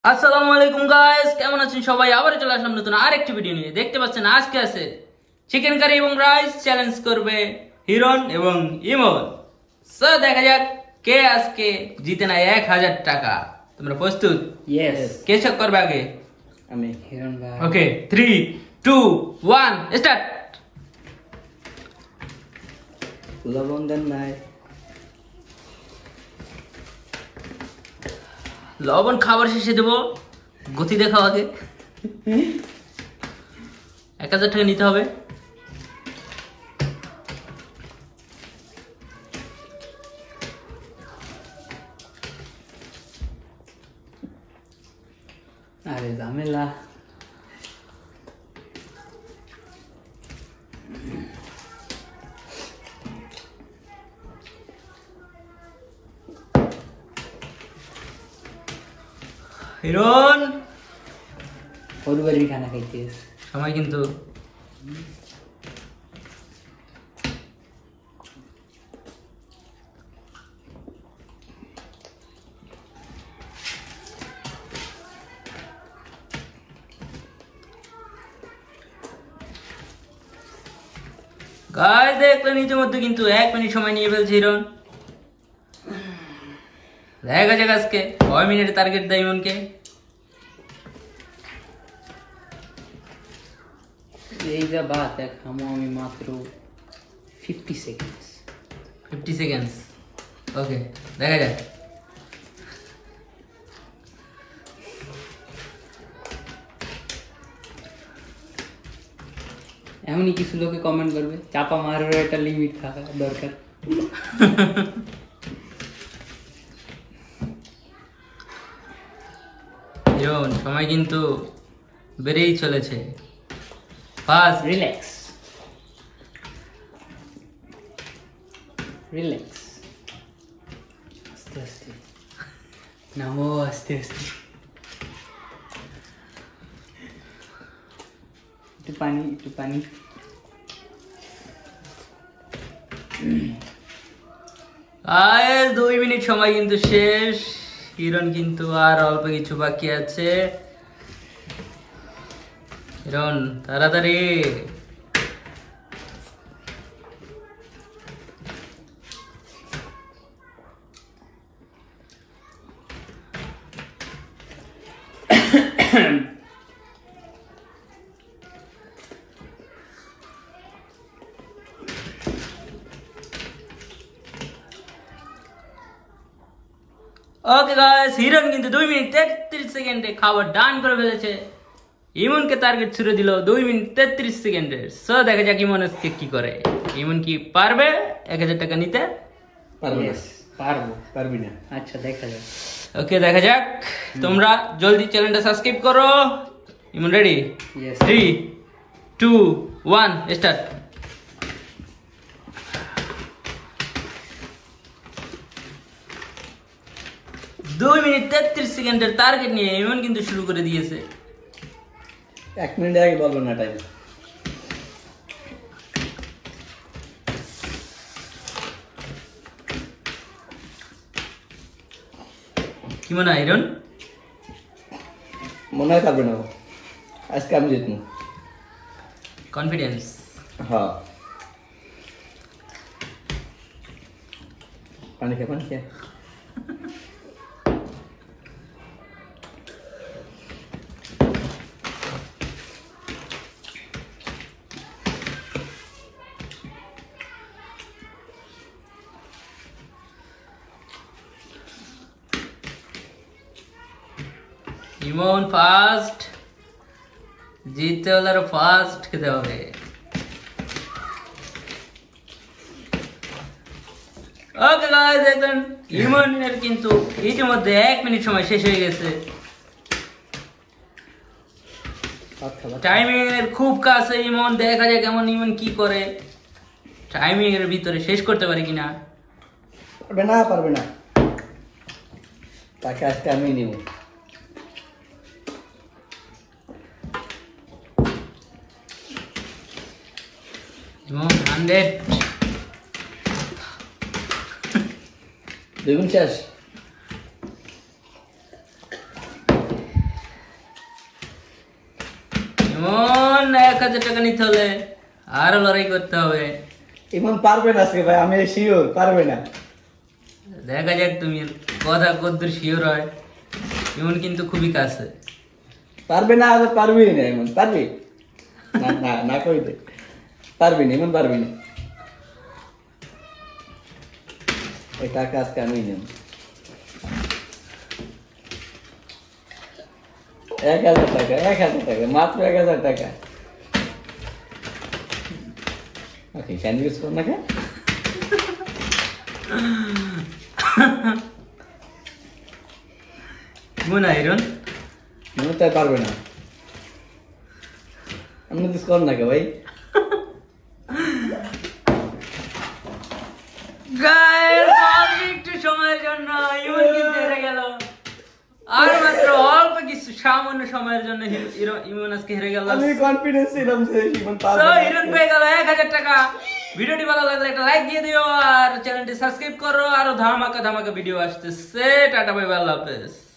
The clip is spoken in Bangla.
আসসালামু আলাইকুম গাইস, কেমন আছেন সবাই? আবার চলে আসলাম নতুন আরেকটি ভিডিও নিয়ে। দেখতে পাচ্ছেন আজকে আছে চিকেন কারি এবং রাইস। চ্যালেঞ্জ করবে হিরন এবং ইমন। সো দেখা যাক কে আজকে জিতে নেয় 1000 টাকা। তোমরা প্রস্তুত? Yes. কে শক করবে আগে? আমি হিরণ ভাই। Okay 3 2 1 start. লবণ দেন নাই। লবণ খাবার শেষে দেবো, গতি দেখাও আগে। 1000 টাকা নিতে হবে। আরে ঝামেলা। হিরন পরিবারের খানা খাইতেছ সময় কিন্তু গাইস দেখলেন ইতিমধ্যে কিন্তু 1 মিনিট সময় নিয়ে ফেলছে হিরন। দেখা যাক আজকে 6 মিনিটের টার্গেট দেয় ইমনকে। এই যা বাত এক খামো আমি মাত্র 50 সেকেন্ডস। 50 সেকেন্ডস। ওকে দেখা যাক। এমনই কিছু লোকে কমেন্ট করবে চাপা মারার একটা লিমিট থাকা দরকার। হিরন সময় কিন্তু বেড়েই চলেছে। Fast relax relax. আস্তে আস্তে নামো, আস্তে আস্তে। একটু পানি, একটু পানি। গাইস 2 মিনিট সময় কিন্তু শেষ। হিরন কিন্তু আর অল্প কিছু বাকি আছে। হিরন তাড়াতাড়ি। ওকে গাইস, হিরন কিন্তু 2 মিনিট 33 সেকেন্ডে খাবার ডান করে ফেলেছে। ইমনকে টার্গেট ছুড়ে দিল 2 মিনিট 33 সেকেন্ডে। সো দেখা যাক ইমন আজকে কি করে। ইমন কি পারবে 1000 টাকা নিতে? পারবো না। পারবো, পারবি না। আচ্ছা দেখা যাক। ওকে দেখা যাক। তোমরা জলদি চ্যানেলটা সাবস্ক্রাইব করো। ইমন রেডি? Yes. 3 2 1 স্টার্ট। দুই মিনিট 33 সেকেন্ডের টার্গেট নিয়ে ইমন কিন্তু শুরু করে দিয়েছে। 1 মিনিট আগে বলবো না টাইম। কি মনে হয় হিরন? মনে হয় পারবে না আজকে আমি জিতবো। কনফিডেন্স? হ্যাঁ পানি খেয়ে পানি খেয়ে ইমন ফার্স্ট জিততে হলে আরো ফার্স্ট খেতে হবে। ওকে গাইস দেখেন ইমনের কিন্তু ইতিমধ্যে 1 মিনিট সময় শেষ হয়ে গেছে। টাইমিং এর খুব কাছে ইমন। দেখা যাক কেমন ইমন কি করে, টাইমিং এর ভিতরে শেষ করতে পারে কিনা। পারবে না পারবে না, তাকে আজকে আমি নিব। ইমন 100। দেখুন শেষ। ইমন 1000 টাকা নিতে হলে আরো লড়াই করতে হবে। ইমন পারবে না আজকে ভাই, আমি শিওর পারবে না। দেখা যাক তুমি কথা কদ্দুর শিওর হয়। ইমন কিন্তু খুবই কাছে। পারবে না, আর পারবি না ইমন, পারবি না, না না কই দে, পারবি না ইমন, পারবি না। এই টাকা আজকে আমি নেব। 1000 টাকা, 1000 টাকা, মাত্র 1000 টাকা। ওকে, স্যান্ডউইচ কর না কে? ইমন আইরন ইমন তাই পারবে না। আমি দিস কর না কে ভাই? গাইস অল্প একটু সময়ের জন্য ইমন কিন্তু হেরে গেল। আর মাত্র অল্প কিছু সামান্য সময়ের জন্য ইমন আজকে হেরে গেল। আমি কনফিডেন্স ছিলাম যে ইমন পারবে। তো হিরণ পেয়ে গেল 1000 টাকা। ভিডিওটি ভালো লাগলে একটা লাইক দিয়ে দিও আর চ্যানেলটি সাবস্ক্রাইব করো। আরো ধামাকা ধামাকা ভিডিও আসতেছে। টাটা বাই বাই, আল্লাহ হাফেজ।